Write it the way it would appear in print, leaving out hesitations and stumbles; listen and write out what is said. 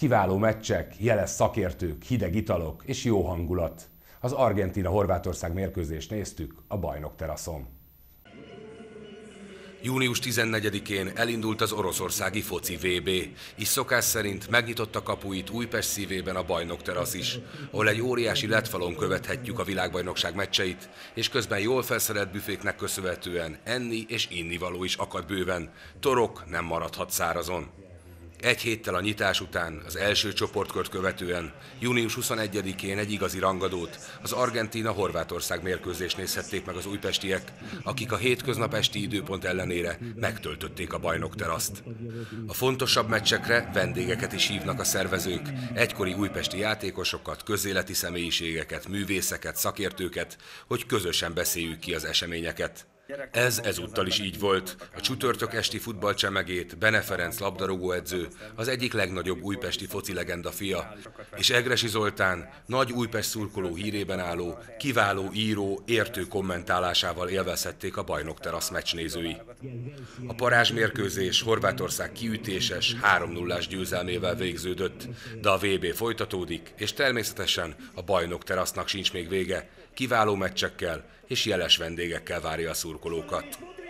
Kiváló meccsek, jeles szakértők, hideg italok és jó hangulat. Az Argentína-Horvátország mérkőzést néztük a bajnokteraszon. Június 14-én elindult az oroszországi foci VB, és szokás szerint megnyitotta kapuit Újpest szívében a bajnokterasz is, ahol egy óriási LED-falon követhetjük a világbajnokság meccseit, és közben jól felszerelt büféknek köszönhetően enni és innivaló is akad bőven, torok nem maradhat szárazon. Egy héttel a nyitás után, az első csoportkört követően, június 21-én egy igazi rangadót, az Argentína-Horvátország mérkőzést nézhették meg az újpestiek, akik a hétköznap esti időpont ellenére megtöltötték a bajnokteraszt. A fontosabb meccsekre vendégeket is hívnak a szervezők, egykori újpesti játékosokat, közéleti személyiségeket, művészeket, szakértőket, hogy közösen beszéljük ki az eseményeket. Ez ezúttal is így volt. A csütörtök esti futballcsemegét Bene Ferenc labdarúgóedző, az egyik legnagyobb újpesti foci legenda fia, és Egressy Zoltán nagy Újpest szurkoló hírében álló, kiváló író, értő kommentálásával élvezhették a bajnokterasz meccsnézői. A parázsmérkőzés Horvátország kiütéses, 3-0-ás győzelmével végződött, de a VB folytatódik, és természetesen a bajnokterasznak sincs még vége, kiváló meccsekkel és jeles vendégekkel várja a szurkolókat.